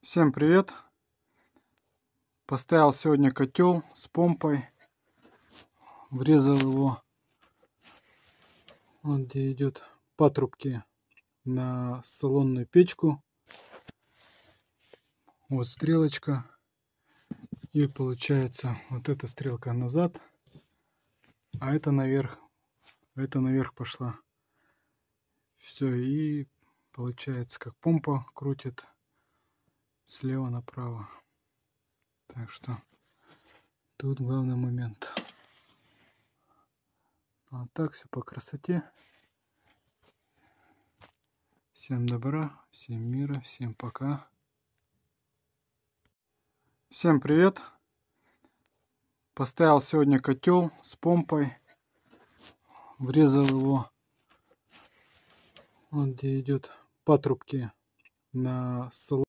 Всем привет! Поставил сегодня котел с помпой, врезал его, вот где идет патрубки, на салонную печку. Вот стрелочка, и получается вот эта стрелка назад, а это наверх пошла. Все, и получается, как помпа крутит слева направо. Так что тут главный момент. А так все по красоте. Всем добра, всем мира, всем пока. Всем привет! Поставил сегодня котел с помпой, врезал его, вот где идет патрубки, на салон.